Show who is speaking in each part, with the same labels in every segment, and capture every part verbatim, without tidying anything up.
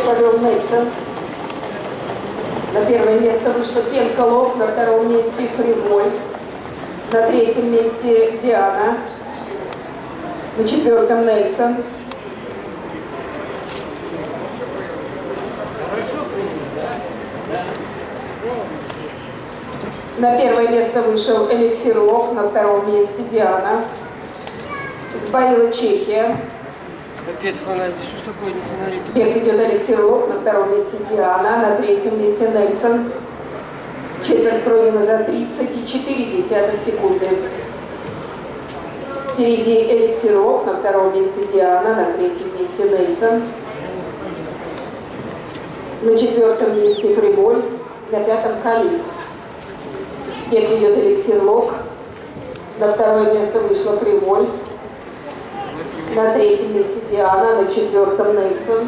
Speaker 1: повел Нельсон. На первое место вышла Пенколов, на втором месте Фриволь, на третьем месте Диана, на четвертом Нельсон. На первое место вышел Эликсирлов, на втором месте Диана. Сбавила Чехия.
Speaker 2: Опять фонарь. Что ж такое, не фонарик?
Speaker 1: Бег идет Эликсирлов, на втором месте Диана, на третьем месте Нельсон. Четверть пройдена за тридцать четыре десятых секунды. Впереди Эликсирлов, на втором месте Диана, на третьем месте Нельсон. На четвертом месте Фриволь, на пятом Калиф. Бег идет Эликсирлов, на второе место вышла Фриволь. На третьем месте Диана, на четвертом Нельсон.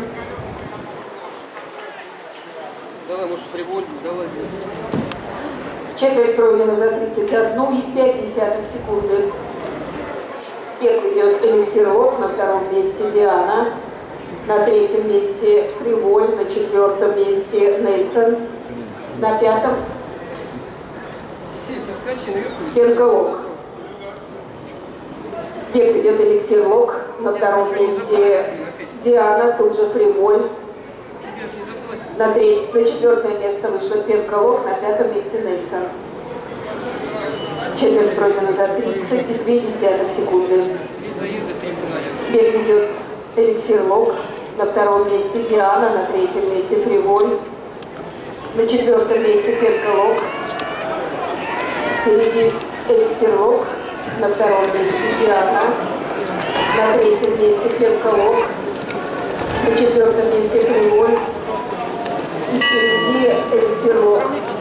Speaker 2: Давай, может, Фриволь, давай.
Speaker 1: Четверть пройдена за тридцать одну и пять десятых секунды. Бег идет Эликсирлов, на втором месте Диана, на третьем месте Фриволь, на четвертом месте Нельсон, на пятом Пенколов. Бег идет Эликсирлов, на втором месте Диана, тут же Фриволь. На, треть, на четвертое место вышла Пенколов, на пятом месте Нельсон. Четверть пройдена за тридцать две десятых секунды. Бег идет Эликсирлов, на втором месте Диана, на третьем месте Фриволь. На четвертом месте Пенколов. Впереди Эликсирлов, на втором месте Диана, на третьем месте Пенколов, на четвертом месте Фриволь и впереди Эликсирлов.